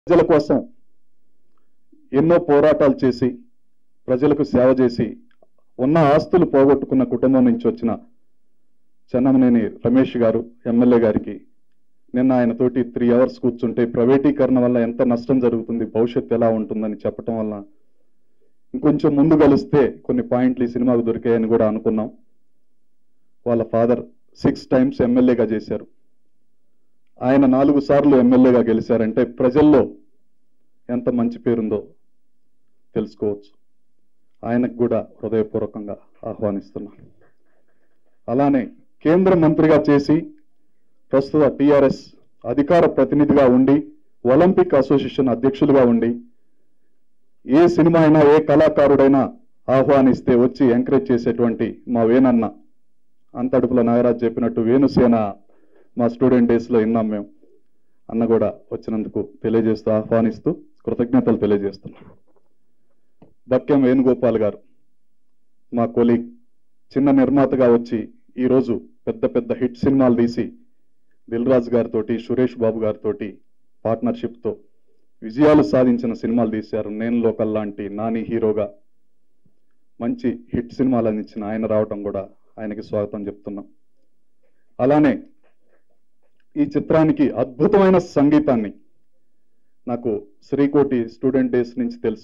ప్రజల కోసం ఎన్నో పోరాటాలు చేసి ప్రజలకు సేవ చేసి ఉన్న ఆస్తులు పోగొట్టుకున్న కుటుంబం నుంచి వచ్చిన చెన్నమనేని రమేష్ గారు ఎమ్మెల్యే గారికి నిన్న ఆయన తోటి 3 hours కూర్చుంటే ప్రైవేటీకరణ వల్ల ఎంత నష్టం జరుగుతుంది, భవిష్యత్తు ఎలా ఉంటుందని చెప్పడం వల్ల ఇంకొంచెం ముందు కలిస్తే కొన్ని పాయింట్లు ఈ సినిమాకు దొరికాయని కూడా అనుకున్నాం. వాళ్ళ ఫాదర్ 6 times ఎమ్మెల్యేగా చేశారు. ఆయన 4 సార్లు ఎమ్మెల్యేగా గెలిచారంటే ప్రజల్లో ఎంత మంచి పేరుందో తెలుసుకోవచ్చు. ఆయనకు కూడా హృదయపూర్వకంగా ఆహ్వానిస్తున్నాను. అలానే కేంద్ర మంత్రిగా చేసి ప్రస్తుత టిఆర్ఎస్ అధికార ప్రతినిధిగా ఉండి ఒలింపిక్ అసోసియేషన్ అధ్యక్షులుగా ఉండి ఏ సినిమా అయినా ఏ కళాకారుడైనా ఆహ్వానిస్తే వచ్చి ఎంకరేజ్ చేసేటువంటి మా వేణన్న, అంతడుపుల నాగరాజ్ చెప్పినట్టు వేణుసేన మా స్టూడెంట్ డేస్లో విన్నాం మేము. అన్న కూడా వచ్చినందుకు తెలియజేస్తూ ఆహ్వానిస్తూ కృతజ్ఞతలు తెలియజేస్తున్నాం. బక్యం వేణుగోపాల్ గారు మా కొలీగ్, చిన్న నిర్మాతగా వచ్చి ఈరోజు పెద్ద పెద్ద హిట్ సినిమాలు తీసి దిల్ రాజు గారితో, సురేష్ బాబు గారితో పార్ట్నర్షిప్తో విజయాలు సాధించిన సినిమాలు తీశారు. నేను లోకల్ లాంటి నాని హీరోగా మంచి హిట్ సినిమాలు అందించిన ఆయన రావటం కూడా ఆయనకి స్వాగతం చెప్తున్నాం. అలానే ఈ చిత్రానికి అద్భుతమైన సంగీతాన్ని నాకు శ్రీకోటి స్టూడెంట్ డేస్ నుంచి తెలుసు.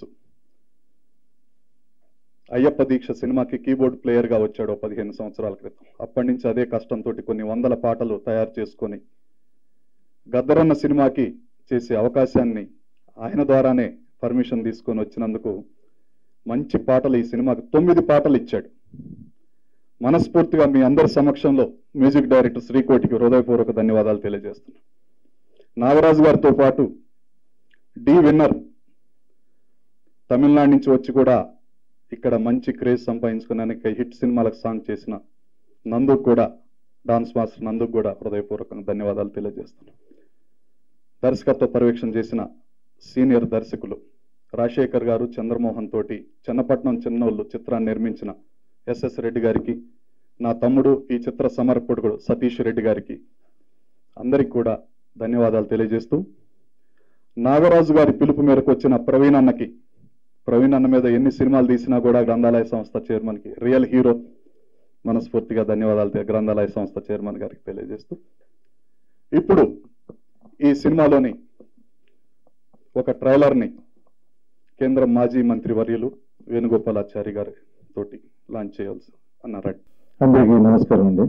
అయ్యప్ప దీక్ష సినిమాకి కీబోర్డ్ ప్లేయర్గా వచ్చాడు 15 సంవత్సరాల క్రితం. అప్పటి నుంచి అదే కష్టంతో కొన్ని 100 పాటలు తయారు చేసుకొని గద్దరన్న సినిమాకి చేసే అవకాశాన్ని ఆయన ద్వారానే పర్మిషన్ తీసుకొని వచ్చినందుకు మంచి పాటలు ఈ సినిమాకి 9 పాటలు ఇచ్చాడు. మనస్ఫూర్తిగా మీ అందరి సమక్షంలో మ్యూజిక్ డైరెక్టర్ శ్రీకోటికి హృదయపూర్వక ధన్యవాదాలు తెలియజేస్తున్నాను. నాగరాజు గారితో పాటు డి విన్నర్ తమిళనాడు నుంచి వచ్చి కూడా ఇక్కడ మంచి క్రేజ్ సంపాదించుకున్నానికి హిట్ సినిమాలకు సాంగ్ చేసిన నందుకు కూడా, డాన్స్ మాస్టర్ నందుకు కూడా హృదయపూర్వకంగా ధన్యవాదాలు తెలియజేస్తున్నాను. దర్శకత్వ పర్యవేక్షణ చేసిన సీనియర్ దర్శకులు రాజశేఖర్ గారు, చంద్రమోహన్ తోటి చెన్నపట్నం చిన్నోళ్ళు చిత్రాన్ని నిర్మించిన ఎస్ఎస్ రెడ్డి గారికి, నా తమ్ముడు ఈ చిత్ర సమర్పకుడు సతీష్ రెడ్డి గారికి అందరికి కూడా ధన్యవాదాలు తెలియజేస్తూ, నాగరాజు గారి పిలుపు మేరకు వచ్చిన ప్రవీణ్ అన్నకి, ప్రవీణ్ అన్న మీద ఎన్ని సినిమాలు తీసినా కూడా గ్రంథాలయ సంస్థ చైర్మన్కి, రియల్ హీరో, మనస్ఫూర్తిగా ధన్యవాదాలు గ్రంథాలయ సంస్థ చైర్మన్ గారికి తెలియజేస్తూ, ఇప్పుడు ఈ సినిమాలోని ఒక ట్రైలర్ని కేంద్ర మాజీ మంత్రి వర్యులు వేణుగోపాలాచారి గారి తోటి లాంచ్ చేయాల్సి అన్నారు. అందరికీ నమస్కారం అండి.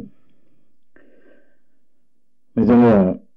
నిజంగా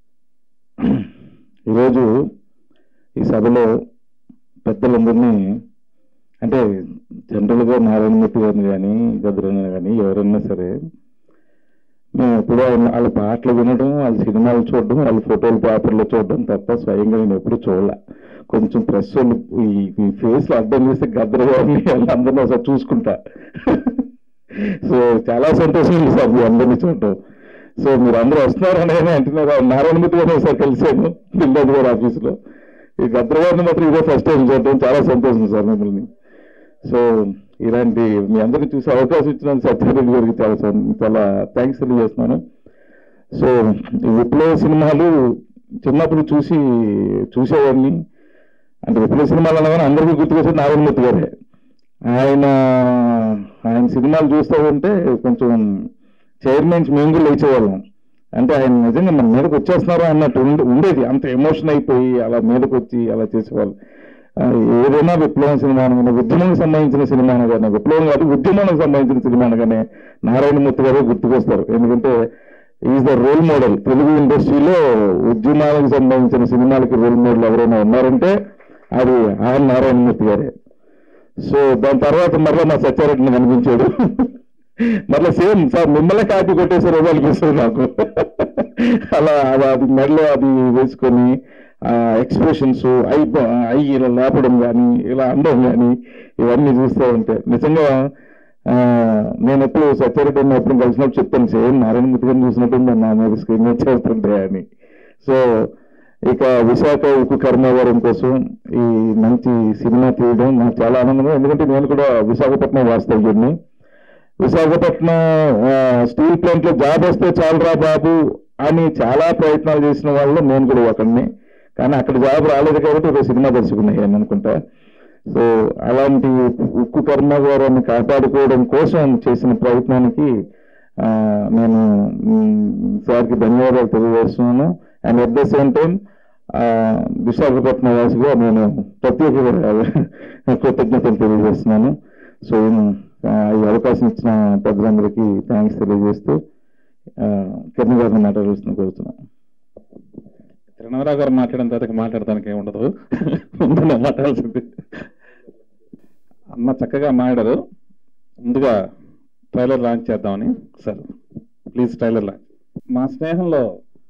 ఈరోజు ఈ సభలో పెద్దలందరినీ, అంటే జనరల్గా నారాయణమూర్తి గారిని కానీ గద్రన్న కానీ ఎవరైనా సరే, మేము ఎప్పుడూ వాళ్ళ పాటలు వినడం, వాళ్ళ సినిమాలు చూడడం, వాళ్ళ ఫోటోలు పేపర్లో చూడడం తప్ప స్వయంగా నేను ఎప్పుడు చూడలే. కొంచెం ప్రెస్ వాళ్ళు ఈ ఫేస్లో అర్థం చేస్తే గద్ర గారిని వాళ్ళందరినీ ఒకసారి చూసుకుంటా. సో చాలా సంతోషం ఉంది సార్ మీ అందరినీ చూడటం. సో మీరు అందరూ వస్తున్నారని అంటున్నారు. నారాయణమూర్తి గారిని ఒకసారి కలిసాను దిల్రాజు గారి ఆఫీసులో. ఈ గద్ర గారిని మాత్రం ఇదే ఫస్ట్ టైం చూడటం చాలా సంతోషం సార్ మిమ్మల్ని. సో ఇలాంటి మీ అందరినీ చూసే అవకాశం ఇచ్చినందుకు సత్యారెడ్డి గారికి చాలా థ్యాంక్స్ తెలియజేస్తున్నాను. సో ఈ విప్లవ సినిమాలు చిన్నప్పుడు చూసేవాడిని. అంటే విప్లవ సినిమాలు అనగానే అందరికీ గుర్తుకొచ్చేది నారాయణమూర్తి గారే. ఆయన సినిమాలు చూస్తూ ఉంటే కొంచెం చైర్మన్స్ మేము కూడా లేచేవాళ్ళం. అంటే ఆయన నిజంగా మన మీదకి వచ్చేస్తున్నారా అన్నట్టు ఉండేది. అంత ఎమోషన్ అయిపోయి అలా మీదకి వచ్చి అలా చేసేవాళ్ళు. ఏదైనా విప్లవం సినిమా అనగానే, ఉద్యమానికి సంబంధించిన సినిమా అనగానే, విప్లవం కాదు ఉద్యమానికి సంబంధించిన సినిమా అనగానే నారాయణమూర్తి గారు గుర్తుకొస్తారు. ఎందుకంటే is the role model. Telugu ఇండస్ట్రీలో ఉద్యమాలకు సంబంధించిన సినిమాలకి రోల్ మోడల్ ఎవరైనా ఉన్నారంటే అది ఆయన నారాయణమూర్తి గారే. సో దాని తర్వాత మరలా మా సత్యారెడ్డిని కనిపించాడు. మరలా సేమ్ సార్ మిమ్మల్ని కాపీ కొట్టేసే రోజు అనిపిస్తుంది నాకు. అలా అది మెడలో అది వేసుకొని ఎక్స్ప్రెషన్స్ అయి ఇలా లేపడం కానీ, ఇలా అనడం కానీ, ఇవన్నీ చూస్తూ ఉంటే నిజంగా నేను ఎప్పుడు సత్యారెడ్డి ఎప్పుడు కలిసినప్పుడు చెప్తాను, సేమ్ నారాయణమూర్తి గారిని చూసినట్టు నా మీద స్క్రీన్ మీద చేస్తుంటాయి అని. సో ఇక విశాఖ ఉక్కు కర్మాగారం కోసం ఈ మంచి సినిమా తీయడం నాకు చాలా ఆనందంగా. ఎందుకంటే నేను కూడా విశాఖపట్నం వాస్తవ్యుడిని. విశాఖపట్నం స్టీల్ ప్లాంట్లో జాబ్ వస్తే చాలరా బాబు అని చాలా ప్రయత్నాలు చేసిన వాళ్ళు నేను కూడా ఒకడిని. కానీ అక్కడ జాబ్ రాలేదు కాబట్టి ఒక సినిమా దర్శకుని అయ్యాను అనుకుంటా. సో అలాంటి ఉక్కు కర్మాగారాన్ని కాపాడుకోవడం కోసం చేసిన ప్రయత్నానికి నేను సార్కి ధన్యవాదాలు తెలియజేస్తున్నాను. And at the same time Visakhapatnam వాసిగా నేను ప్రత్యేక కృతజ్ఞతలు తెలియజేస్తున్నాను. సో ఈ అవకాశం ఇచ్చిన పెద్దలందరికీ థ్యాంక్స్ తెలియజేస్తూ కిరణ్ గారిని మాట్లాడాల్సిన కోరుతున్నాను. కిరణరావు గారు మాట్లాడిన తర్వాత మాట్లాడటానికి ఏముండదు, ముందు మాట్లాడాల్సింది. అమ్మ చక్కగా మాట్లాడారు. ముందుగా ట్రైలర్ లాంచ్ చేద్దామని. Sir please trailer launch. మా స్నేహంలో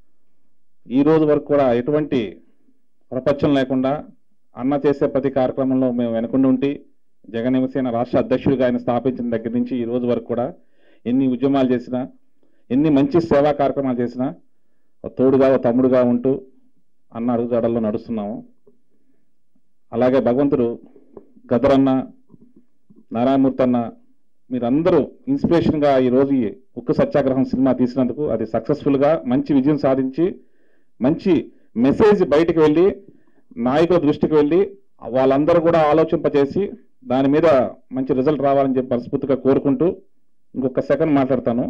ఈ రోజు వరకు కూడా ఎటువంటి ప్రపంచం లేకుండా అన్న చేసే ప్రతి కార్యక్రమంలో మేము వెనుకుండి ఉండి జగన్ యువసేన రాష్ట్ర అధ్యక్షుడిగా ఆయన స్థాపించిన దగ్గర నుంచి ఈ రోజు వరకు కూడా ఎన్ని ఉద్యమాలు చేసినా, ఎన్ని మంచి సేవా కార్యక్రమాలు చేసినా తోడుగా తమ్ముడుగా ఉంటూ అన్న అడుగుజాడల్లో నడుస్తున్నాము. అలాగే భగవంతుడు గదరన్న, నారాయణమూర్తి అన్న, మీరందరూ ఇన్స్పిరేషన్గా ఈరోజు ఈ ఉక్కు సత్యాగ్రహం సినిమా తీసినందుకు అది సక్సెస్ఫుల్గా మంచి విజయం సాధించి మంచి మెసేజ్ బయటికి వెళ్ళి నాయకుల దృష్టికి వెళ్ళి వాళ్ళందరూ కూడా ఆలోచింపజేసి దాని మీద మంచి రిజల్ట్ రావాలని చెప్పి మనస్ఫూర్తిగా కోరుకుంటూ ఇంకొక సెకండ్ మాట్లాడతాను.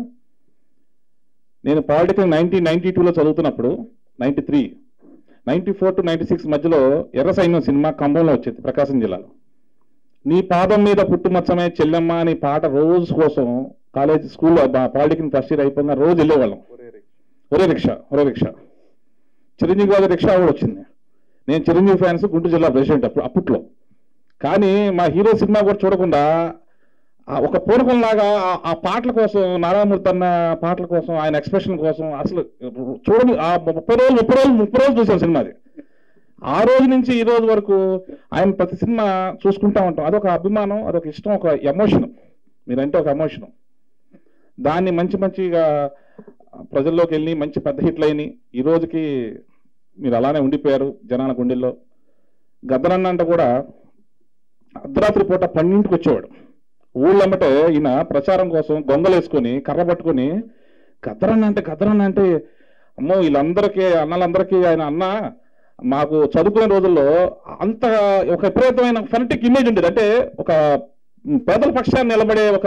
నేను పాలిటికల్ 1992లో చదువుతున్నప్పుడు 93, 94 to 96 మధ్యలో ఎర్ర సైన్యం సినిమా ఖమ్మంలో వచ్చేది, ప్రకాశం జిల్లాలో. నీ పాదం మీద పుట్టుమచ్చమే చెల్లెమ్మ అని పాట రోజు కోసం కాలేజ్ స్కూల్లో పాలిటికల్ ఫస్ట్ ఇయర్ అయిపోయిన రోజు వెళ్ళేవాళ్ళం. ఒరే రిక్షా చిరంజీవి గారి రిక్షా కూడా వచ్చింది. నేను చిరంజీవి ఫ్యాన్స్ గుంటూరు జిల్లా ప్రెసిడెంట్ అప్పట్లో. కానీ మా హీరో సినిమా కూడా చూడకుండా ఒక పూనకంలాగా ఆ పాటల కోసం, నారాయణమూర్తి అన్న పాటల కోసం, ఆయన ఎక్స్ప్రెషన్ కోసం అసలు చూడని ఆ 30 రోజులు చూసాను సినిమాది. ఆ రోజు నుంచి ఈ రోజు వరకు ఆయన ప్రతి సినిమా చూసుకుంటా ఉంటాం. అదొక అభిమానం, అదొక ఇష్టం, ఒక ఎమోషన్. మీరంటే ఒక ఎమోషన్. దాన్ని మంచిగా ప్రజల్లోకి వెళ్ళి మంచి పెద్ద హిట్లు అయినాయి. ఈ రోజుకి మీరు అలానే ఉండిపోయారు జనాల గుండెల్లో. గద్దరన్న అంటే కూడా అర్ధరాత్రి పూట 12ంటికి వచ్చేవాడు. ఊళ్ళమ్మటే ఈయన ప్రచారం కోసం గొంగలేసుకొని కర్ర పట్టుకొని గద్దరన్న అంటే అమ్మో వీళ్ళందరికీ అన్నలందరికీ ఆయన అన్న మాకు చదువుకునే రోజుల్లో అంత ఒక విపరీతమైన ఫెనటిక్ ఇమేజ్ ఉండేది. అంటే ఒక పేదల పక్షాన్ని నిలబడే ఒక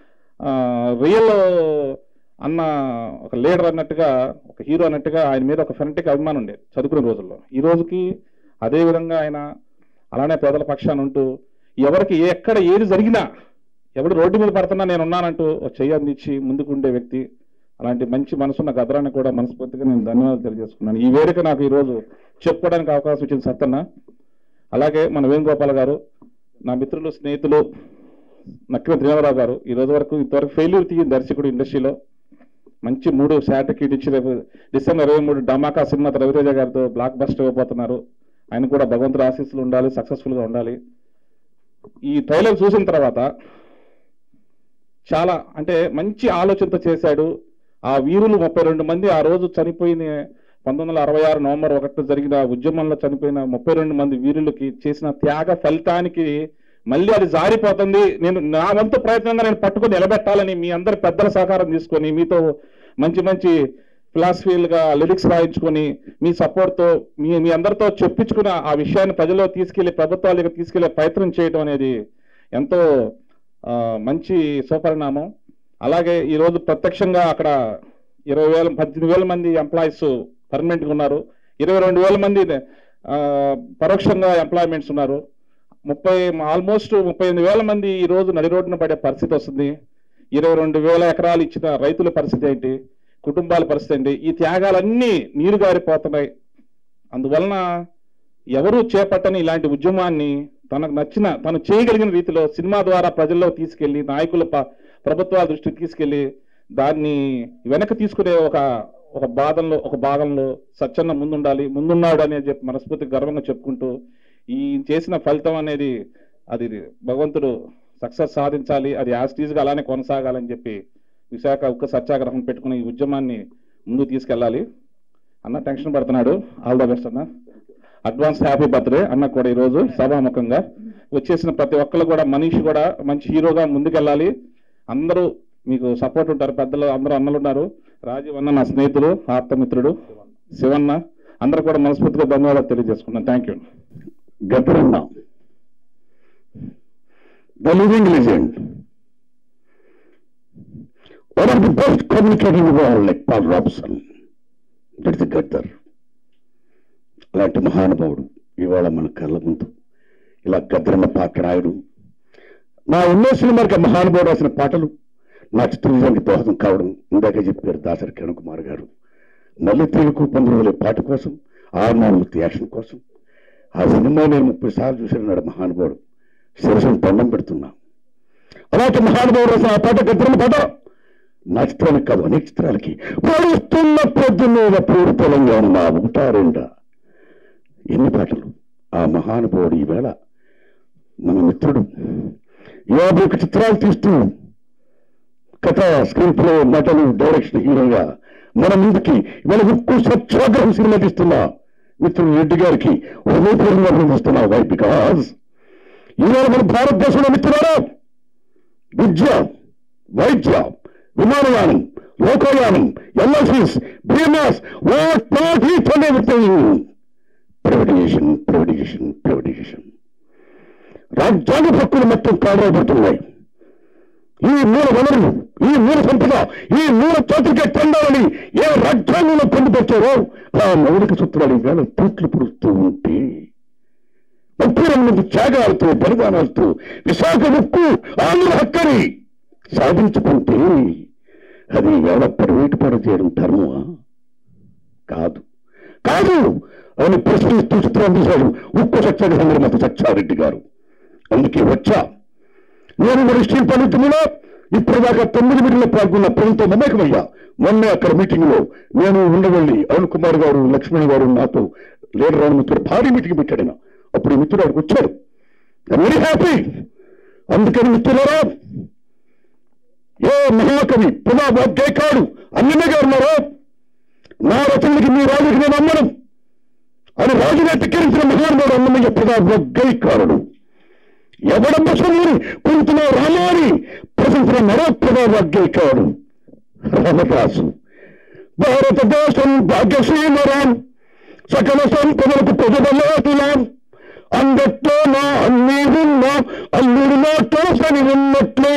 రియల్ అన్న, ఒక లీడర్ అన్నట్టుగా, ఒక హీరో అన్నట్టుగా ఆయన మీద ఒక ఫెనటిక్ అభిమానం ఉండేది చదువుకునే రోజుల్లో. ఈ రోజుకి అదే విధంగా ఆయన అలానే పేదల పక్షాన్ని ఉంటూ ఎవరికి ఎక్కడ ఏది జరిగినా, ఎవడు రోడ్డు మీద పడుతున్నా నేను ఉన్నానంటూ చెయ్యి అందించి ముందుకు ఉండే వ్యక్తి. అలాంటి మంచి మనసున్న గదరాన్ని కూడా మనస్ఫూర్తిగా నేను ధన్యవాదాలు తెలియజేసుకున్నాను. ఈ వేదిక నాకు ఈరోజు చెప్పుకోవడానికి అవకాశం ఇచ్చిన సత్తన్న, అలాగే మన వేణుగోపాల్ గారు, నా మిత్రులు స్నేహితులు నక్కిన త్రినాథరావు గారు, ఈ రోజు వరకు ఇంతవరకు ఫెయిల్యూర్ తీయని దర్శకుడు ఇండస్ట్రీలో. మంచి 3 సర్టిఫికేట్ ఇచ్చి రేపు డిసెంబర్ 23 ధమాకా సినిమా రవితేజ గారితో బ్లాక్ బస్టర్ ఇవ్వబోతున్నారు. ఆయన కూడా భగవంతుడి ఆశీస్సులు ఉండాలి, సక్సెస్ఫుల్గా ఉండాలి. ఈ ట్రైలర్ చూసిన తర్వాత చాలా అంటే మంచి ఆలోచనతో చేశాడు. ఆ వీరులు 32 మంది ఆ రోజు చనిపోయిన 1966 నవంబర్ 1 జరిగిన ఉద్యమంలో చనిపోయిన 32 మంది వీరులకి చేసిన త్యాగ ఫలితానికి మళ్ళీ అది జారిపోతుంది. నేను నా వంతు ప్రయత్నంగా నేను పట్టుకొని నిలబెట్టాలని మీ అందరి పెద్దల సహకారం తీసుకొని మీతో మంచి ఫిలాసఫీలుగా లిరిక్స్ రాయించుకొని మీ సపోర్ట్తో మీ అందరితో చెప్పించుకున్న ఆ విషయాన్ని ప్రజల్లో తీసుకెళ్లి ప్రభుత్వాలకు తీసుకెళ్లే ప్రయత్నం చేయడం అనేది ఎంతో మంచి సుపరిణామం. అలాగే ఈరోజు ప్రత్యక్షంగా అక్కడ 18,000 మంది ఎంప్లాయీస్ పర్మనెంట్గా ఉన్నారు, 22,000 మంది పరోక్షంగా ఎంప్లాయ్మెంట్స్ ఉన్నారు, ఆల్మోస్ట్ 38,000 మంది ఈ రోజు నడి రోడ్డున పడే పరిస్థితి వస్తుంది. 22,000 ఎకరాలు ఇచ్చిన రైతుల పరిస్థితి ఏంటి, కుటుంబాల పరిస్థితి ఏంటి, ఈ త్యాగాలన్నీ నీరుగారిపోతున్నాయి. అందువలన ఎవరూ చేపట్టని ఇలాంటి ఉద్యమాన్ని తనకు నచ్చిన తను చేయగలిగిన రీతిలో సినిమా ద్వారా ప్రజల్లో తీసుకెళ్లి నాయకుల ప్రభుత్వాల దృష్టికి తీసుకెళ్లి దాన్ని వెనక్కి తీసుకునే ఒక భాగంలో సత్యన్న ముందున్నాడు అని చెప్పి మనస్ఫూర్తి గర్వంగా చెప్పుకుంటూ ఈ చేసిన ఫలితం అనేది అది భగవంతుడు సక్సెస్ సాధించాలి, అది యాస్టీజ్గా అలానే కొనసాగాలని చెప్పి విశాఖ ఉక్కు సత్యాగ్రహం పెట్టుకుని ఈ ఉద్యమాన్ని ముందుకు తీసుకెళ్ళాలి. అన్న టెన్షన్ పడుతున్నాడు. ఆల్ ద బెస్ట్ అన్న. అడ్వాన్స్ హ్యాపీ బర్త్డే అన్న కూడా ఈరోజు సభాముఖంగా వచ్చేసిన ప్రతి ఒక్కరు కూడా మనీష్ కూడా మంచి హీరోగా ముందుకెళ్ళాలి. అందరూ మీకు సపోర్ట్ ఉంటారు, పెద్దలు అందరూ అన్నలు ఉన్నారు. రాజీవ్ అన్న నా స్నేహితుడు, ఆప్తమిత్రుడు, శివన్న అందరూ కూడా మనస్ఫూర్తిగా ధన్యవాదాలు తెలియజేసుకున్నాను. Thank you. గద్దరన్న, the living legend, one of the best communicating in the world, like Paul Robeson. That is the Gaddar. అలాంటి మహానుభావుడు ఇవాళ మన కళ్ళ ముందు ఇలా గద్దరన్న పాట రాయడు. నా ఎన్నో సినిమాలకి మహానుభావుడు రాసిన పాటలు నా చిత్రవిజయానికి దోహదం కావడం ఇందాక చెప్పారు దాసరి కిరణ్ కుమార్ గారు. మళ్ళీ తెలుగు 15 పాట కోసం, ఆర్మానుమూర్తి యాక్షన్ కోసం ఆ సినిమా నేను 30 సార్లు చూసినాడు మహానుభావుడు. శిరసును దండం పెడుతున్నా. అలాంటి మహానుభావుడు రాసిన ఆ పాట గద్దరన్న పాట నా చిత్రానికి కాదు, అనేక చిత్రాలకి పడుస్తున్న పొద్దు మీద పూర్తి తెలంగాణ నా ఒకటారెండా ఎన్ని పాటలు. ఆ మహానుభావుడు ఈవేళ మన మిత్రుడు 51 చిత్రాలు తీస్తూ కథ, స్క్రీన్ ప్లే, నటలు, డైరెక్షన్, హీరోగా మన ముందుకి ఇవాళ ఉక్కు సత్యాగ్రహం సినిమా తీస్తున్నా మిత్రుడు రెడ్డి గారికి హృదయపూర్వకంగా అభినందిస్తున్నా. వై? బికాజ్ ఈవేళ మన భారతదేశంలో మిత్రులారా విద్య, వైద్య, విమానయానం, లోకయానం, ఎల్ఐసీస్, బీమాస్, what not each and everything privatisation, privatisation, privatisation. రాజ్యాంగ హక్కులు మొత్తం కాపాడబడుతున్నాయి. ఈ మూల వనరులు, ఈ మూల సంపద, ఈ మూల చేతులకే చెందాలని ఏ రాజ్యాంగంలో పొందుపరిచారో ఆ మౌలిక సూత్రాలు ఈవేళ తూట్లు పుడుస్తూ ఉంటే 32 మంది త్యాగాలతో, బలిదానాలతో విశాఖ ఉక్కు ఆంధ్ర హక్కని సాధించుకుంటే అది ఈవేళ ప్రైవేటు పడ చేయడం ధర్మమా? కాదు, కాదు అని ప్రశ్నిస్తూ చిత్రం తీశాడు ఉక్కు సత్యాగ్రహం నిర్మాత సత్యారెడ్డి గారు. అందుకే వచ్చా నేను మరి స్టీల్ ప్లాంట్ మీద ఇప్పటిదాకా 9 మీటింగ్లో పాల్గొన్న ప్రజలతో మమేకమయ్యా. మొన్నే అక్కడ మీటింగ్ లో నేను ఉండవెళ్ళి అరుణ్ కుమార్ గారు, లక్ష్మణ్ గారు నాతో లీడర్ అయిన మిత్రుడు భారీ మీటింగ్ పెట్టాడు. అప్పుడు ఈ మిత్రుడు అక్కడికి వచ్చాడు. Very happy. అందుకని మిత్రులారా, ఏ మహాకవి పునా వాగ్గేయకాడు అన్నయ్య గారు ఉన్నారో నా రచనలకి మీ రాజుకి నేను అమ్మడం అని రాజుగా ధిక్కరించిన మహానుభావుడు అన్నమయ్య పునా వాగ్గేయకారుడు. ఎవడమ్మ సొమ్ముని కొంతులో రామాని ప్రశంసిన మరో పునా వాగ్గేయకాడు రామదాసు. భారతదేశం భాగ్యశీలరాం, సకల సంపదలకు ప్రజలలోటులాం, అందట్లో నా అన్నీ ఉన్నా అల్లుడిలో తోసని ఉన్నట్లు,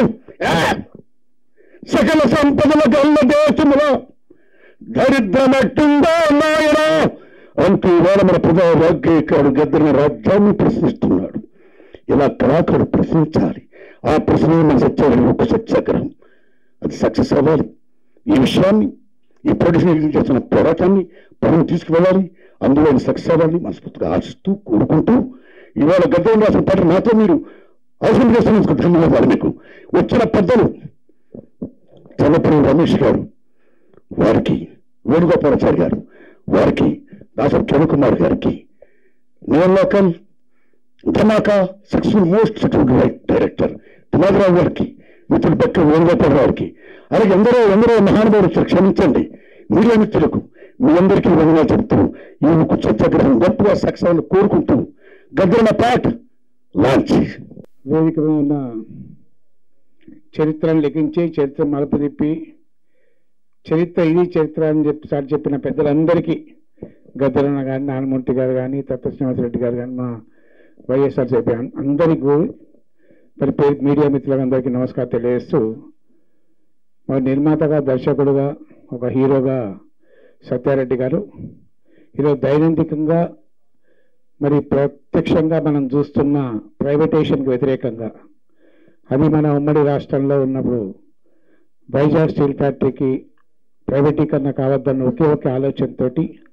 సకల సంపదల గల్ల దేశములో దరిద్రమట్టుందా నాయన అంటూ ఇవాళ మన ప్రజా వాగ్గేయకాడు గద్దరన్న రాజ్యాన్ని ప్రశ్నిస్తున్నాడు. ఇలా కళాకారుడు ప్రశ్నించాలి. ఆ ప్రశ్న మన సత్యాగ్రహం, ఒక సత్యాగ్రహం అది సక్సెస్ అవ్వాలి. ఈ విషయాన్ని, ఈ ప్రొడ్యూషన్ చేస్తున్న పోరాటాన్ని పనులు తీసుకువెళ్ళాలి. అందులో సక్సెస్ అవ్వాలని మనస్ఫూర్తిగా ఆశిస్తూ కోరుకుంటూ ఇవాళ గద్దరన్న రాసిన పాట నాతో మీరు అవసరం చేస్తున్నందుకు ధన్యవాదాలు. మీకు వచ్చిన పెద్దలు చల్లపల్లి రమేష్ గారు, వారికి వేణుగోపాలాచారి గారు, వారికి దాసరి కిరణ్ కుమార్ గారికి, నేను local Dhamaka successful most successful director తిమాదరావు గారికి, మిత్రుడు పక్క వేణుగోపాల్ గారికి, అలాగే ఎందరో మహానుభావులు క్షమించండి. మీడియా మిత్రులకు మీ అందరికీ వందనాలు చెప్తూ ఈ ఉక్కు సత్యాగ్రహం గొప్పగా సక్సెస్ అవ్వాలని కోరుకుంటూ గద్దరన్న పాట లాంచ్. వేదిక మీద ఉన్న చరిత్రను లెక్కించి చరిత్ర మలుపు తిప్పి చరిత్ర ఇది చరిత్ర అని చెప్పిన పెద్దలందరికీ, గద్దరన్న కానీ, నారాయణమూర్తి గారు కానీ, తత్వ శ్రీనివాసరెడ్డి గారు కానీ, మా వైఎస్ఆర్సీపీ అందరికీ మరి మీడియా మిత్రులందరికీ నమస్కారం తెలియజేస్తూ, ఒక నిర్మాతగా, దర్శకుడుగా, ఒక హీరోగా సత్యారెడ్డి గారు ఈరోజు దైనందికంగా మరి ప్రత్యక్షంగా మనం చూస్తున్న ప్రైవేటైజేషన్కి వ్యతిరేకంగా, అది మన ఉమ్మడి రాష్ట్రంలో ఉన్నప్పుడు వైజాగ్ స్టీల్ ఫ్యాక్టరీకి ప్రైవేటీకరణ కావద్దన్న ఒకే ఒక ఆలోచనతో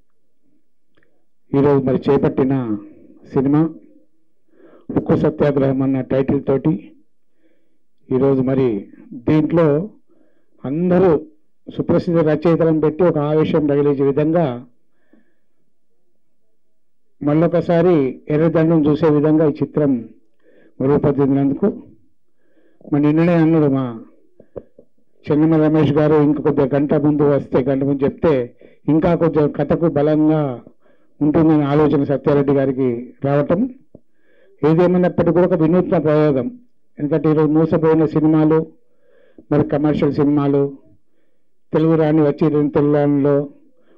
ఈరోజు మరి చేపట్టిన సినిమా ఉక్కు సత్యాగ్రహం అన్న టైటిల్ తోటి ఈరోజు మరి దీంట్లో అందరూ సుప్రసిద్ధ రచయితలను పెట్టి ఒక ఆవేశం రగిలించే విధంగా మళ్ళొకసారి ఎర్రదండం చూసే విధంగా ఈ చిత్రం రూపొందించినందుకు మరి నిన్ననే అన్నాడు మా చెన్నమ రమేష్ గారు, ఇంక కొద్దిగా గంట ముందు చెప్తే ఇంకా కొద్దిగా కథకు బలంగా ఉంటుందనే ఆలోచన సత్యారెడ్డి గారికి రావటం, ఏదేమైనప్పటికీ కూడా ఒక వినూత్న ప్రయోగం. ఎందుకంటే ఈరోజు మూసపోయిన సినిమాలు, మరి కమర్షియల్ సినిమాలు, తెలుగు రాని వచ్చి తెలుగులో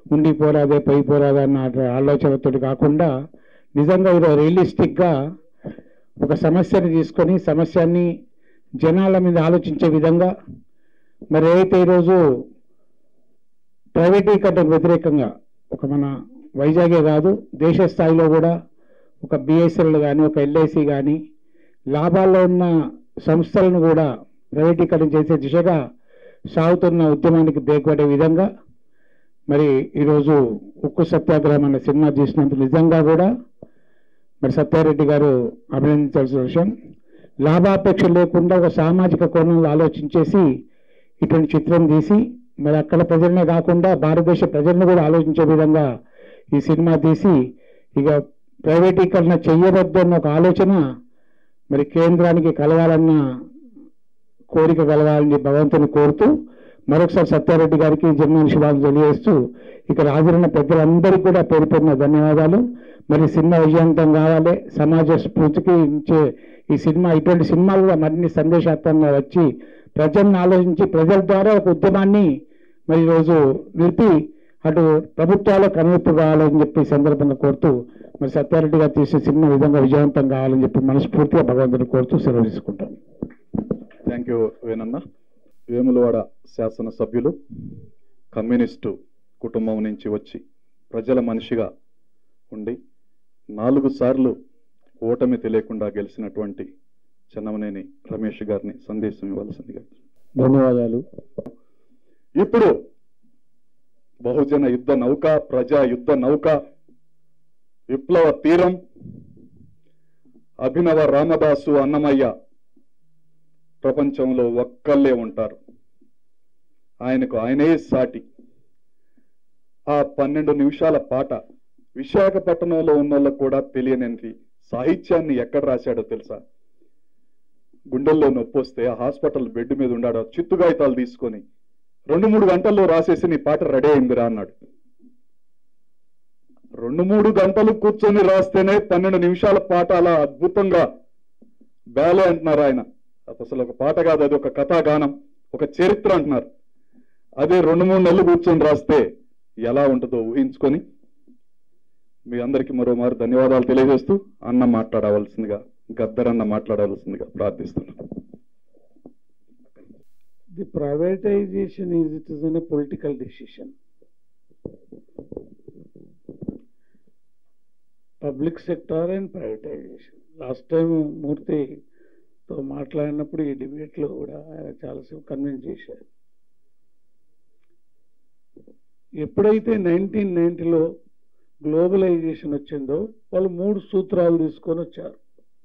ఉండిపోరాదే పోయిపోరాదే అన్న ఆలోచనతో కాకుండా నిజంగా ఈరోజు రియలిస్టిక్గా ఒక సమస్యని తీసుకొని సమస్యని జనాల మీద ఆలోచించే విధంగా మరి ఏదైతే ఈరోజు ప్రైవేటీకరణకు వ్యతిరేకంగా ఒక మన వైజాగే కాదు దేశ స్థాయిలో కూడా ఒక బిఎస్ఎల్ కానీ ఒక ఎల్ఐసి కానీ లాభాల్లో ఉన్న సంస్థలను కూడా ప్రైవేటీకరణ చేసే దిశగా సాగుతున్న ఉద్యమానికి బ్రేక్ పడే విధంగా మరి ఈరోజు ఉక్కు సత్యాగ్రహం అనే సినిమా తీసినందుకు నిజంగా కూడా మరి సత్యారెడ్డి గారు అభినందించాల్సిన విషయం. లాభాపేక్ష లేకుండా ఒక సామాజిక కోణంలో ఆలోచించేసి ఇటువంటి చిత్రం తీసి మరి అక్కడ ప్రజలనే కాకుండా భారతదేశ ప్రజలను కూడా ఆలోచించే విధంగా ఈ సినిమా తీసి ఇక ప్రైవేటీకరణ చెయ్యవద్దు అన్న ఒక ఆలోచన మరి కేంద్రానికి కలగాలన్న కోరిక కలగాలని భగవంతుని కోరుతూ మరొకసారి సత్యారెడ్డి గారికి జన్మదిన శుభాకాంక్షలు తెలియజేస్తూ ఇక్కడ హాజరైన పెద్దలందరికీ కూడా పేరు పేరున ధన్యవాదాలు. మరి సినిమా విజయవంతం కావాలి, సమాజ స్ఫూర్తికి ఇచ్చే ఈ సినిమా ఇటువంటి సినిమాలు కూడా మరిన్ని సందేశాత్మకంగా వచ్చి ప్రజలను ఆలోచించి ప్రజల ద్వారా ఒక ఉద్యమాన్ని మరి ఈరోజు నిలిపి అటు ప్రభుత్వాల కనువిప్పు కావాలని చెప్పి సందర్భంగా కోరుతూ మరి సత్యారెడ్డి గారు తీసే సినిమా విధంగా విజయవంతం కావాలని చెప్పి మనస్ఫూర్తిగా భగవంతుని కోరుతూ సెలవు తీసుకుంటాను. Thank you వేణన్న. వేములవాడ శాసనసభ్యులు కమ్యూనిస్టు కుటుంబం నుంచి వచ్చి ప్రజల మనిషిగా ఉండి 4 సార్లు ఓటమి తెలియకుండా గెలిచినటువంటి చెన్నమనేని రమేష్ గారిని సందేశం ఇవ్వాల్సిందిగా. ధన్యవాదాలు. ఇప్పుడు బహుజన యుద్ధ నౌక, ప్రజా యుద్ధ నౌక, విప్లవ తీరం, అభినవ రామదాసు అన్నమయ్య ప్రపంచంలో ఒక్కళ్ళే ఉంటారు. ఆయనకు ఆయనే సాటి. ఆ 12 నిమిషాల పాట విశాఖపట్నంలో ఉన్న వాళ్ళకు కూడా తెలియనంటి సాహిత్యాన్ని ఎక్కడ రాశాడో తెలుసా? గుండెల్లో నొప్పి వస్తే ఆ హాస్పిటల్ బెడ్ మీద ఉన్నాడు, చిత్తుగాయితాలు తీసుకొని 2-3 గంటల్లో రాసేసి నీ పాట రెడీ అయిందిరా అన్నాడు. 2-3 గంటలు కూర్చొని రాస్తేనే 12 నిమిషాల పాట అలా అద్భుతంగా బ్యాలే అంటున్నారు ఆయన. అసలు ఒక పాట కాదు, అది ఒక కథాగానం, ఒక చరిత్ర అంటున్నారు. అదే 2-3 నెలలు కూర్చొని రాస్తే ఎలా ఉంటుందో ఊహించుకొని మీ అందరికీ మరోమారు ధన్యవాదాలు తెలియజేస్తూ అన్న మాట్లాడవలసిందిగా, గద్దరన్న మాట్లాడవలసిందిగా ప్రార్థిస్తున్నాను. The privatization is a political decision. Public sector and privatization. Last time మూర్తితో మాట్లాడినప్పుడు ఈ డిబేట్లో కూడా ఆయన చాలాసేపు కన్విన్స్ చేశారు. ఎప్పుడైతే 1990లో గ్లోబలైజేషన్ వచ్చిందో వాళ్ళు 3 సూత్రాలు తీసుకొని వచ్చారు.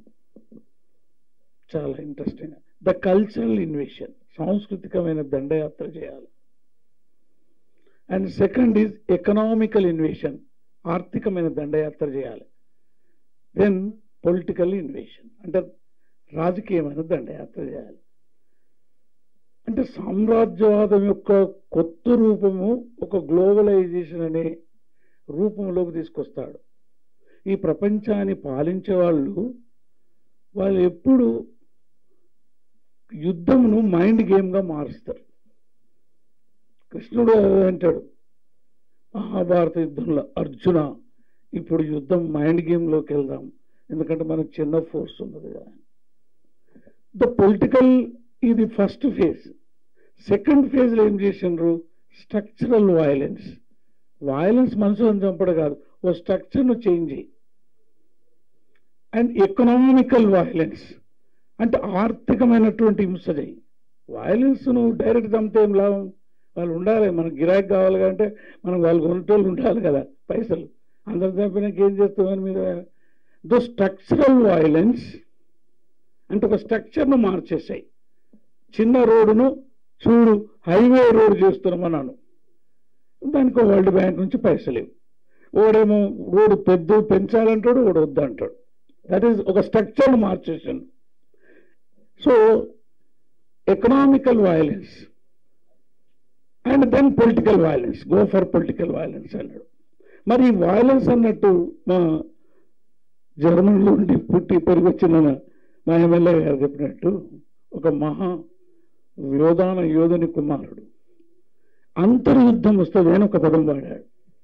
చాలా ఇంట్రెస్టింగ్. ద కల్చరల్ ఇన్వేషన్, సాంస్కృతికమైన దండయాత్ర చేయాలి. And second is economical invasion, ఆర్థికమైన దండయాత్ర చేయాలి. దెన్ పొలిటికల్ ఇన్వేషన్, అంటే రాజకీయమైన దండయాత్ర చేయాలి. అంటే సామ్రాజ్యవాదం యొక్క కొత్త రూపము ఒక గ్లోబలైజేషన్ అనే రూపంలోకి తీసుకొస్తాడు. ఈ ప్రపంచాన్ని పాలించే వాళ్ళు ఎప్పుడు యుద్ధమును మైండ్ గేమ్గా మారుస్తారు. కృష్ణుడు అంటాడు మహాభారత యుద్ధంలో, అర్జున ఇప్పుడు యుద్ధం మైండ్ గేమ్లోకి వెళ్దాం, ఎందుకంటే మనకు చిన్న ఫోర్స్ ఉన్నది కదా. ద పొలిటికల్ ఇది ఫస్ట్ ఫేజ్. సెకండ్ ఫేజ్లో ఏం చేసిండ్రు? Structural violence. వైలెన్స్ మనుషులను చంపడం కాదు, ఓ స్ట్రక్చర్ను చేంజ్ చేయి. అండ్ ఎకనామికల్ వైలెన్స్, అంటే ఆర్థికమైనటువంటి హింస చేయి. వైలెన్స్ను డైరెక్ట్ చంపితే ఏం లాభం? వాళ్ళు ఉండాలి, మనకు గిరాకీ కావాలి అంటే మనం వాళ్ళు కొనేటోళ్ళు ఉండాలి కదా, పైసలు. అందరు చంపినాక ఏం చేస్తామని మీద. దో స్ట్రక్చరల్ వైలెన్స్ అంటే ఒక స్ట్రక్చర్ను మార్చేసాయి. చిన్న రోడ్డును చూడు హైవే రోడ్ చేస్తున్నామన్నాను, దానికి వరల్డ్ బ్యాంక్ నుంచి పైసలు లేవు. ఓడేమో రోడ్డు పెంచాలంటాడు, ఓడు వద్దంటాడు. దట్ ఈస్ ఒక స్ట్రక్చర్ను మార్చేసాను. So economical violence and then political violence, go for political violence అన్నాడు. మరి ఈ వైలెన్స్ అన్నట్టు మా జర్మనీలో ఉండి పుట్టి పెరిగి వచ్చిన మా ఎమ్మెల్యే గారు చెప్పినట్టు ఒక మహా యోధుని కుమారుడు అంతర్యుద్ధం వస్తుంది అని ఒక పదం వాడాడు.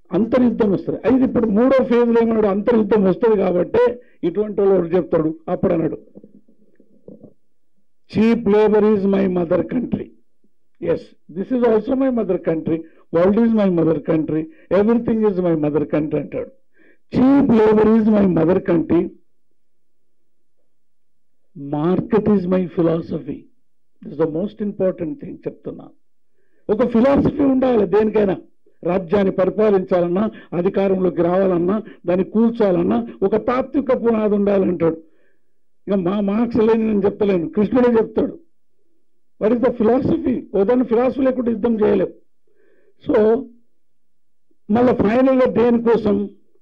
అంతర్యుద్ధం వస్తుంది. అయితే ఇప్పుడు 3వ ఫేజ్లో ఏమన్నాడు, అంతర్యుద్ధం వస్తుంది కాబట్టి ఇటువంటి వాళ్ళు చెప్తాడు. అప్పుడు అన్నాడు, cheap labour is my mother country. Yes, this is also my mother country, world is my mother country, everything is my mother country అంటాడు. Cheap labour is my mother country, market is my philosophy. This the most important thing చెప్తున్నా. ఒక philosophy ఉండాలి దేనికైనా. రాజ్యాన్ని పరిపాలించాలన్నా, అధికారంలోకి రావాలన్నా, దాన్ని కూల్చాలన్నా ఒక తాత్విక పునాది ఉండాలంటాడు. ఇక మార్క్స్ లేని నేను చెప్తలేను, కృష్ణుడే చెప్తాడు. What is the philosophy? దాన్ని ఫిలాసఫీ లేకుండా యుద్ధం చేయలేవు. సో మళ్ళీ ఫైనల్గా దేనికోసం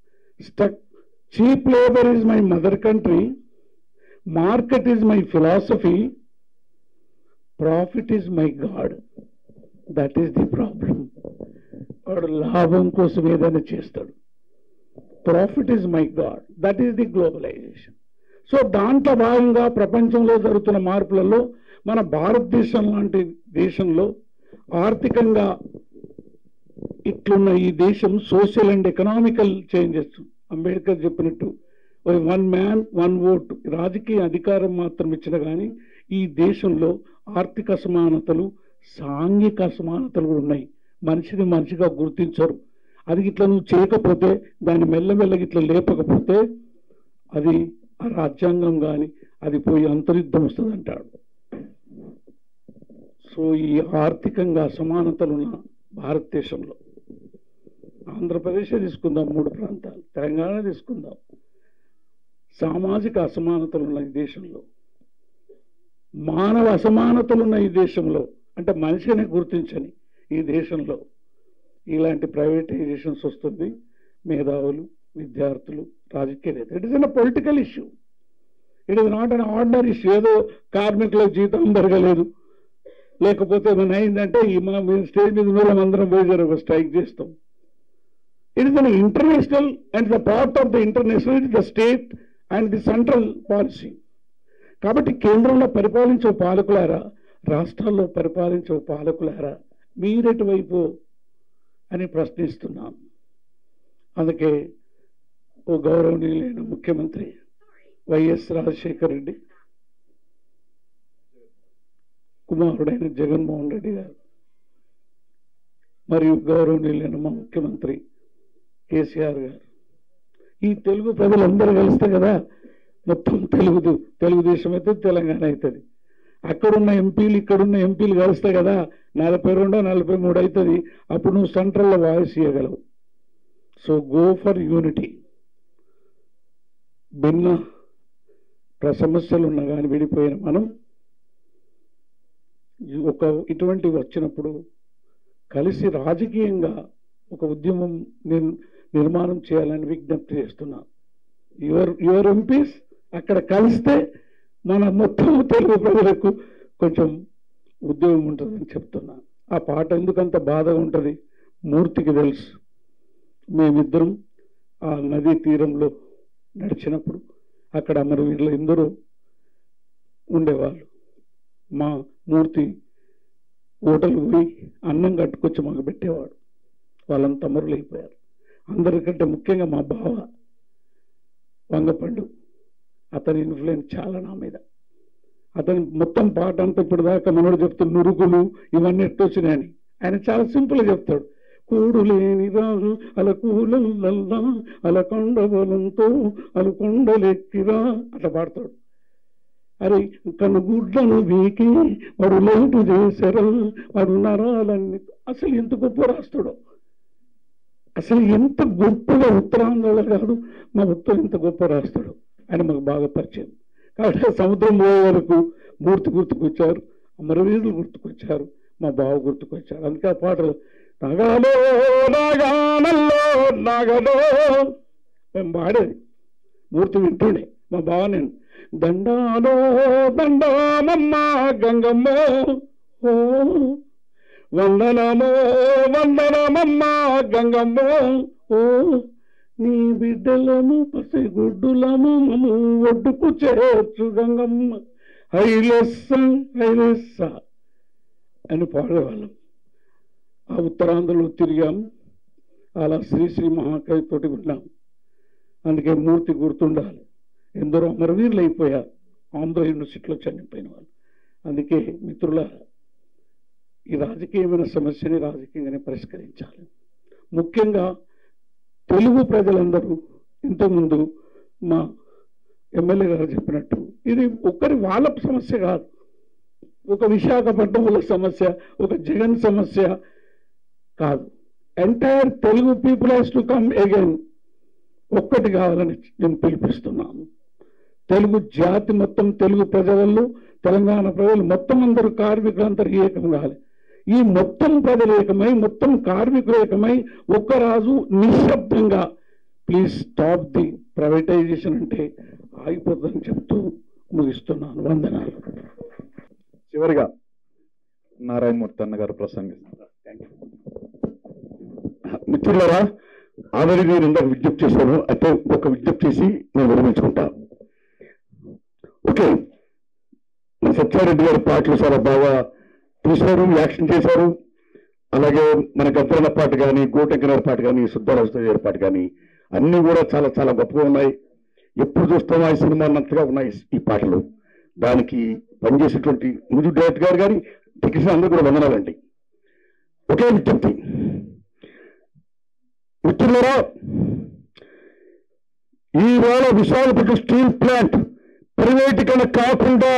cheap labour is my mother country, market is my philosophy, profit is my god. That is the problem. వాడు లాభం కోసం ఏదైనా చేస్తాడు. Profit is my god, that is the globalisation. So దాంట్లో భాగంగా ప్రపంచంలో జరుగుతున్న మార్పులలో మన భారతదేశం లాంటి దేశంలో ఆర్థికంగా ఇట్లున్న ఈ దేశం social and economical changes, Ambedkar చెప్పినట్టు 1 man 1 vote రాజకీయ అధికారం మాత్రం ఇచ్చిన కానీ ఈ దేశంలో ఆర్థిక అసమానతలు, సాంఘిక అసమానతలు కూడా ఉన్నాయి. మనిషిని మనిషిగా గుర్తించరు. అది ఇట్లా నువ్వు చేయకపోతే, దాన్ని మెల్లమెల్లగా ఇట్లా లేపకపోతే అది ఆ రాజ్యాంగం కానీ అది పోయి అంతర్యుద్ధం వస్తుంది అంటాడు. సో ఈ ఆర్థికంగా అసమానతలున్న భారతదేశంలో ఆంధ్రప్రదేశ్ తీసుకుందాం, 3 ప్రాంతాలు, తెలంగాణ తీసుకుందాం, సామాజిక అసమానతలున్న ఈ దేశంలో, మానవ అసమానతలున్న ఈ దేశంలో, అంటే మనిషిని గుర్తించని ఈ దేశంలో ఇలాంటి ప్రైవేటైజేషన్స్ వస్తుంది. మేధావులు, విద్యార్థులు, రాజకీయ నేత. It is an political issue, it is not an ordinary issue. ఏదో కార్మికులకు జీతం పెరగలేదు, లేకపోతే ఏమైనా అయిందంటే ఈ మా స్టేజ్ మీద మూలం అందరం పోయి ఒక స్ట్రైక్ చేస్తాం. It is an international and the part of the international, it is the state and the central policy. కాబట్టి కేంద్రంలో పరిపాలించే పాలకులారా, రాష్ట్రాల్లో పరిపాలించే పాలకులారా, మీరెటువైపు అని ప్రశ్నిస్తున్నాం. అందుకే ఓ గౌరవనీయులైన ముఖ్యమంత్రి వైఎస్ రాజశేఖర రెడ్డి కుమారుడైన జగన్మోహన్ రెడ్డి గారు మరియు గౌరవనీయులైన మా ముఖ్యమంత్రి కేసీఆర్ గారు, ఈ తెలుగు ప్రజలందరూ కలిస్తే కదా మొత్తం తెలుగుదేశం అవుతుంది, తెలంగాణ అవుతుంది. అక్కడున్న ఎంపీలు ఇక్కడున్న ఎంపీలు కలిస్తే కదా 42 43 అవుతుంది. అప్పుడు నువ్వు సెంట్రల్లో వాయిస్ ఇవ్వగలవు. So go for unity. భిన్న సమస్యలు ఉన్నా కానీ విడిపోయిన మనం ఇటువంటివి వచ్చినప్పుడు కలిసి రాజకీయంగా ఒక ఉద్యమం నిర్మాణం చేయాలని విజ్ఞప్తి చేస్తున్నా. యువర్ ఎంపీస్ అక్కడ కలిస్తే మన మొత్తం తెలుగు ప్రజలకు కొంచెం ఉద్యోగం ఉంటుందని చెప్తున్నా. ఆ పాట ఎందుకంత బాధగా ఉంటుంది మూర్తికి తెలుసు. మేమిద్దరం ఆ నదీ తీరంలో నడిచినప్పుడు అక్కడ అమరవీరులు ఎందరో ఉండేవాళ్ళు. మా మూర్తి హోటల్కి పోయి అన్నం కట్టుకొచ్చి మాకు పెట్టేవాడు. వాళ్ళంతా అమరులు అయిపోయారు. అందరికంటే ముఖ్యంగా మా బావ వంగపండు, అతని ఇన్ఫ్లుయెన్స్ చాలా నా మీద. అతని మొత్తం పాట అంతా ఇప్పుడు దాకా మనోడు చెప్తాడు నురుగులు ఇవన్నీ ఎట్టొచ్చినాయని. ఆయన చాలా సింపుల్గా చెప్తాడు. కూడు లేని రాజు అల కూలల్లా అల కొండబలంతో అలు కొండలెక్కిరా అట్లా పాడతాడు. అరే కనుగుడ్లను వీకి వాడు లేటు చేశారా వాడు నరాలన్నీ. అసలు ఎంత గొప్ప రాస్తాడు, అసలు ఎంత గొప్పగా ఉత్తరాంధ్రలో కాదు మా ఉత్తరం ఎంత గొప్ప రాస్తాడు. ఆయన మాకు బాగా పరిచయం. కాబట్టి సముద్రం పోయే వరకు మూర్తి గుర్తుకొచ్చారు, అమరవీరులు గుర్తుకొచ్చారు, మా బావ గుర్తుకొచ్చారు. అందుకే ఆ పాటలు నగాలో నాగానల్లో నాగలో మేము పాడేది. మూర్తి వింటుండే మా బావ నేను. దండాలో దండామమ్మ గంగమ్మ ఓ వందనమో వందనమమ్మ గంగమ్మ ఓ నీ బిడ్డలము పసిగుడ్డులము మము ఒడ్డుకు చేర్చు గంగమ్మ హైలెస్స హైలెస్స అని పాడేవాళ్ళం. ఆ ఉత్తరాంధ్రలో తిరిగాము. అలా శ్రీశ్రీ మహాకవితోటి విన్నాం. అందుకే మూర్తి గుర్తుండాలి. ఎందరో అమరవీరులు అయిపోయారు ఆంధ్ర యూనివర్సిటీలో చనిపోయిన వాళ్ళు. అందుకే మిత్రులారా, ఈ రాజకీయమైన సమస్యని రాజకీయంగానే పరిష్కరించాలి. ముఖ్యంగా తెలుగు ప్రజలందరూ ఇంతకుముందు మా ఎమ్మెల్యే గారు చెప్పినట్టు ఇది వాళ్ళ సమస్య కాదు, ఒక విశాఖపట్నం వాళ్ళ సమస్య, ఒక జగన్ సమస్య కాదు. Entire Telugu people has to come again. ఒక్కటి కావాలని నేను పిలిపిస్తున్నాను. తెలుగు జాతి మొత్తం, తెలుగు ప్రజలు, తెలంగాణ ప్రజలు మొత్తం అందరూ కార్మికులందరూ ఏకం కావాలి. ఈ మొత్తం ప్రజలు ఏకమై, మొత్తం కార్మికులు ఏకమై ఒక్క రాజు నిశ్శబ్దంగా ప్లీజ్ స్టాప్ ది ప్రైవేటైజేషన్ అంటే ఆగిపోతుందని చెప్తూ ముగిస్తున్నాను. వందనాలు. చివరిగా నారాయణమూర్తి అన్న గారు ప్రసంగిస్తారు. మిత్రులారా, ఆల్రెడీ నేను ఇందాక విజ్ఞప్తి చేశాను. అయితే ఒక విజ్ఞప్తి చేసి నేను విరమించుకుంటా. ఓకే, సత్యారెడ్డి గారి పాటలు చాలా బాగా తీశారు, యాక్షన్ చేశారు. అలాగే మన గద్దరన్న పాట కానీ, గోటెంకర్ పాట కానీ, సుబ్బారావు గారి పాట కానీ అన్నీ కూడా చాలా చాలా గొప్పగా ఉన్నాయి. ఎప్పుడు చూస్తామో ఈ సినిమా అన్నట్టుగా ఉన్నాయి ఈ పాటలు. దానికి పనిచేసేటువంటి మ్యూజిక్ డైరెక్టర్ గారు కానీ, టెక్నీషియన్ అందరూ కూడా వందనాలండి. ఒకే విజ్ఞప్తి మిత్రులారా, ఈవేళ విశాఖపట్నం స్టీల్ ప్లాంట్ ప్రైవేటీకరణ కాకుండా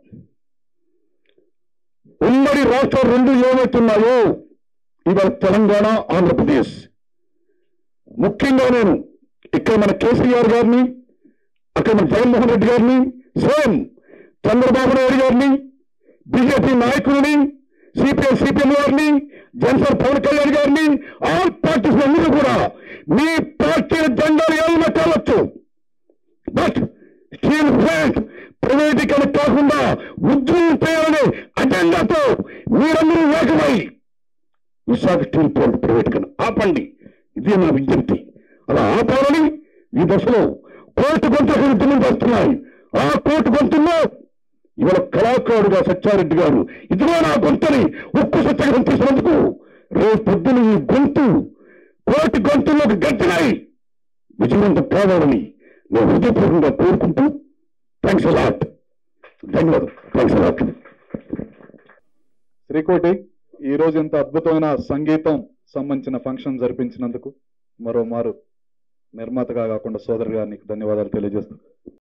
ఉమ్మడి రాష్ట్రాలు రెండు ఏమవుతున్నాయో, ఇవాళ తెలంగాణ, ఆంధ్రప్రదేశ్. ముఖ్యంగా నేను ఇక్కడ మన కేసీఆర్ గారిని, అక్కడ మన జగన్మోహన్ రెడ్డి గారిని, సేమ్ చంద్రబాబు నాయుడు గారిని, బీజేపీ నాయకులని, సిపిఎం గారిని, జనసేన పవన్ కళ్యాణ్ గారిని, ఆల్ పార్టీస్ అందరూ కూడా మీ పార్టీ జెండాలు ఏమైనా కావచ్చు, బట్ స్టీల్ ప్లాంట్ ప్రైవేటీకరణ కాకుండా ఉద్యోగం చేయాలనే అజెండాతో మీరందరూ ఏకమై విశాఖ స్టీల్ ప్లాంట్ ప్రైవేటీకరణ ఆపండి. ఇదే నా విజ్ఞప్తి. అలా ఆపాలని ఈ దశలో కోర్టు గొంతులు ఉద్యమం చేస్తున్నాయి. ఆ కోర్టు గొంతుల్లో ఇవాళ కళాకారుడుగా సత్యారెడ్డి గారు ఇదిగో నా గొంతుని ఉక్కు సత్యాగ్రహం చేసినందుకు రేపు పొద్దున ఈ గొంతు కోర్టు గొంతుల్లోకి గట్టినాయి విజయవంతం కావాలని నేను హృదయపూర్వకంగా కోరుకుంటూ థ్యాంక్స్ అలాట్. ధన్యవాదాలు. Thanks a lot. శ్రీకోటి, ఈ రోజు ఇంత అద్భుతమైన సంగీతం సంబంధించిన ఫంక్షన్ జరిపించినందుకు మరోమారు నిర్మాతగా కాకుండా సోదరుగా నీకు ధన్యవాదాలు తెలియజేస్తాను.